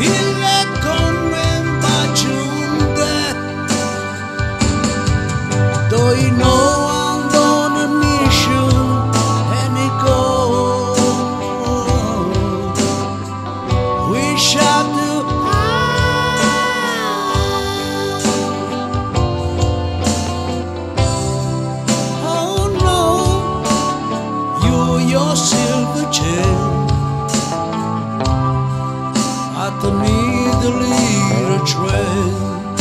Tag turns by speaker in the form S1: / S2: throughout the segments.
S1: ile konwen bachunde do you know I'm gonna miss you and it go wish I do oh no your silver chair at the middle of the trail.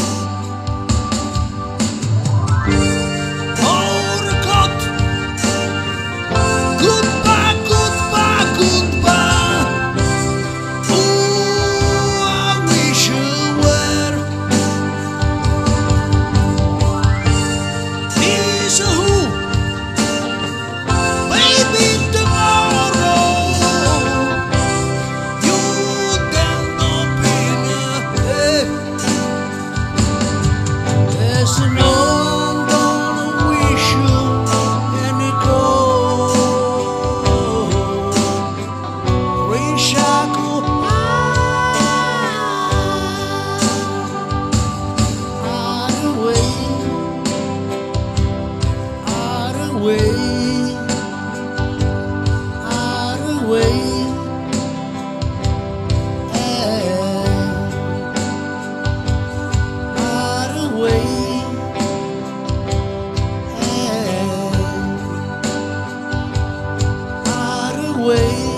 S1: Oh, the God. Goodbye, goodbye, goodbye. Ooh, I wish you were. Is who? Maybe tomorrow you stand up in a head. There's no one gonna wish you any gold. Wish I could hide away, hide away. Away, hide away, hide away.